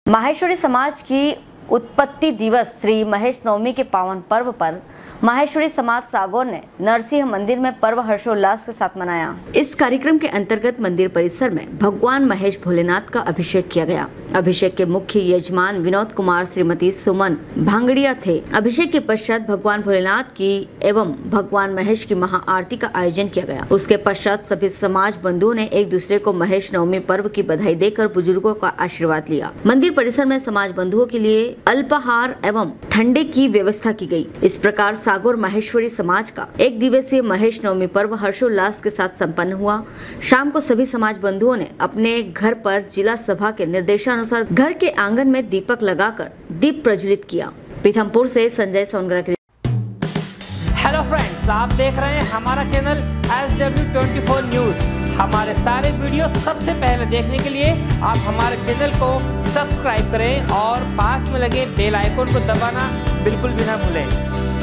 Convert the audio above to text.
माहेश्वरी समाज की उत्पत्ति दिवस श्री महेश नवमी के पावन पर्व पर माहेश्वरी समाज सागौर ने नरसिंह मंदिर में पर्व हर्षोल्लास के साथ मनाया। इस कार्यक्रम के अंतर्गत मंदिर परिसर में भगवान महेश भोलेनाथ का अभिषेक किया गया। अभिषेक के मुख्य यजमान विनोद कुमार श्रीमती सुमन भांगड़िया थे। अभिषेक के पश्चात भगवान भोलेनाथ की एवं भगवान महेश की महाआरती का आयोजन किया गया। उसके पश्चात सभी समाज बंधुओं ने एक दूसरे को महेश नवमी पर्व की बधाई देकर बुजुर्गों का आशीर्वाद लिया। मंदिर परिसर में समाज बंधुओं के लिए अल्पाहार एवं ठंडे की व्यवस्था की गई। इस प्रकार सागौर माहेश्वरी समाज का एक दिवसीय महेश नवमी पर्व हर्षोल्लास के साथ संपन्न हुआ। शाम को सभी समाज बंधुओं ने अपने घर पर जिला सभा के निर्देशानुसार घर के आंगन में दीपक लगाकर दीप प्रज्वलित किया। पीथमपुर से संजय सोनग्रा की। हेलो फ्रेंड्स, आप देख रहे हैं हमारा चैनल SW24 न्यूज। हमारे सारे वीडियो सबसे पहले देखने के लिए आप हमारे चैनल को सब्सक्राइब करें और पास में लगे बेल आइकन को दबाना बिल्कुल भी ना भूलें।